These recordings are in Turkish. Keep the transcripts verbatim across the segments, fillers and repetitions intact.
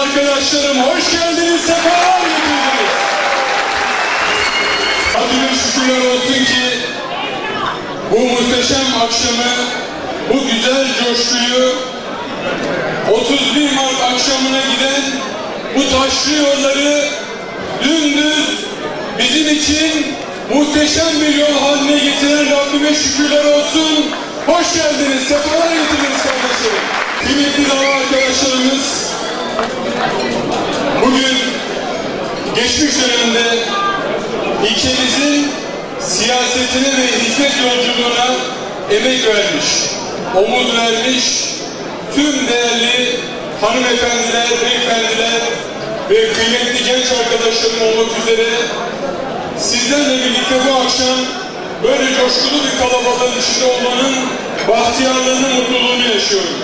arkadaşlarım hoş geldiniz, sefalar getirdiniz. Hadi şükürler olsun ki bu muhteşem akşamı, bu güzel coşkuyu otuz bir Mart akşamına giden bu taşlı yolları dümdüz bizim için muhteşem bir yol haline getiren Rabbime şükürler olsun. Hoş geldiniz, sefalar getirdiniz kardeşlerim. Kıymetli dava arkadaşlarımız, bugün geçmiş dönemde ilçemizin siyasetine ve hizmet yolculuğuna emek vermiş, omuz vermiş tüm değerli hanımefendiler, beyefendiler ve kıymetli genç arkadaşlarım olmak üzere sizlerle birlikte bu akşam böyle coşkulu bir kalabalığın içinde olmanın bahtiyarlığını, mutluluğunu yaşıyorum.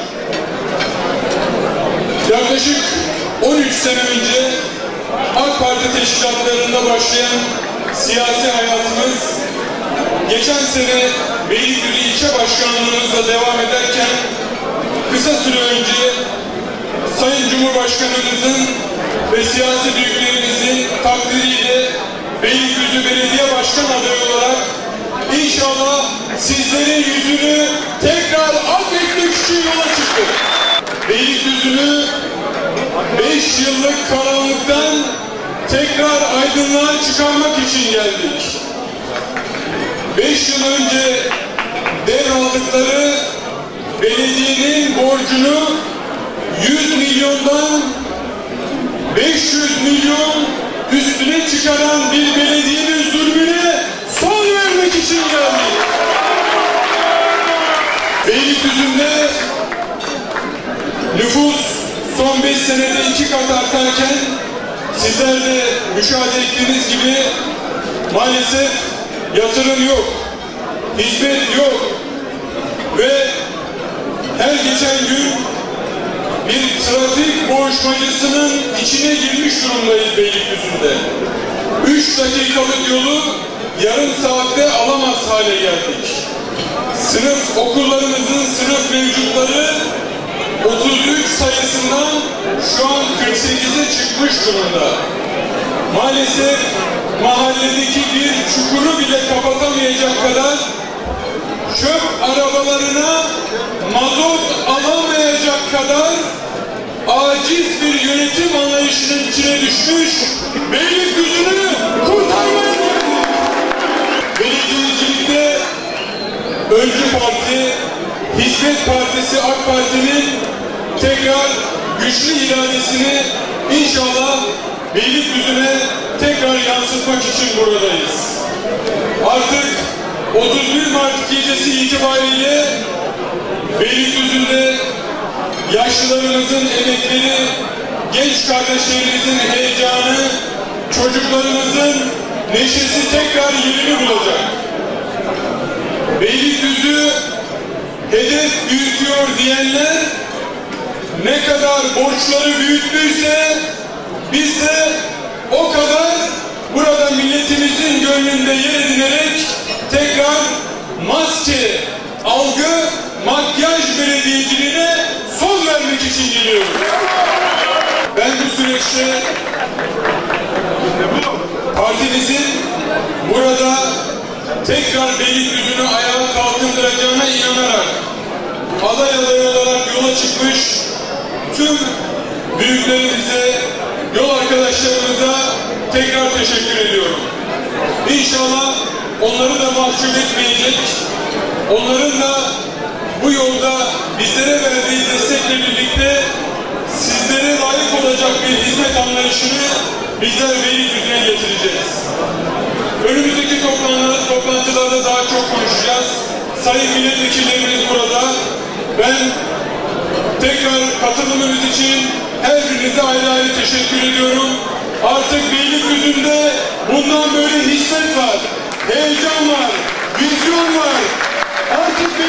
Yaklaşık on üç sene önce AK Parti teşkilatlarında başlayan siyasi hayatımız geçen sene Beylikdüzü ilçe başkanlığımızla devam ederken kısa süre önce Sayın Cumhurbaşkanımızın ve siyasi büyüklerimizin takdiriyle Beylikdüzü Belediye Başkan adayı olarak inşallah sizlerin yüzünü tekrar affetmek için yola çıktık. Beylikdüzü'nü beş yıllık karanlıktan tekrar aydınlığa çıkarmak için geldik. Beş yıl önce devraldıkları belediyenin borcunu yüz milyondan beş yüz milyon üstüne çıkaran bir belediyenin zulmüne son vermek için geldik. Beylikdüzü'nde nüfus son beş senede iki kat artarken sizler de müşahede ettiğiniz gibi maalesef yatırım yok, hizmet yok ve her geçen gün bir trafik boğuşmacısının içine girmiş durumdayız Beylikdüzü'nde. Üç dakikalık yolu yarım saatte alamaz hale geldik. Sınıf okullarımızın sınıf mevcutları otuz üç sayısından şu an kırk sekize çıkmış durumda. Maalesef mahalledeki bir çukuru bile kapatamayacak kadar çöp arabalarına mazot alamayacak kadar aciz bir yönetim anlayışının içine düşmüş, Beylikdüzü'nü kurtarmaya geldik. Belediyecilikte öncü parti, Hizmet Partisi AK Parti'nin tekrar güçlü iradesini inşallah Beylikdüzü'ne tekrar yansıtmak için buradayız. Artık otuz bir Mart gecesi itibariyle Beylikdüzü'nde yaşlılarımızın emekleri, genç kardeşlerimizin heyecanı, çocuklarımızın neşesi tekrar yerini bulacak. Beylikdüzü hedef büyütüyor diyenler ne kadar borçları büyüttüyse biz de o kadar burada milletimizin gönlünde yer edinerek tekrar maske, algı, makyaj belediyeciliğine son vermek için geliyoruz. Ben bu süreçte partimizin burada tekrar Beylikdüzü'nü ayağa kalkındıracağına inanarak aday adayı olarak yola çıkmış tüm büyüklerimize, yol arkadaşlarımıza tekrar teşekkür ediyorum. İnşallah onları da mahcup etmeyecek, onların da bu yolda bizlere verdiği destekle birlikte sizlere layık olacak bir hizmet anlayışını bizler Beylikdüzü'ne getireceğiz. Önümüzdeki toplantılarda daha çok konuşacağız. Sayın milletvekillerimiz burada. Ben tekrar katılımınız için her birinize ayrı ayrı teşekkür ediyorum. Artık Beylikdüzü'nde bundan böyle hizmet var, heyecan var, vizyon var. Artık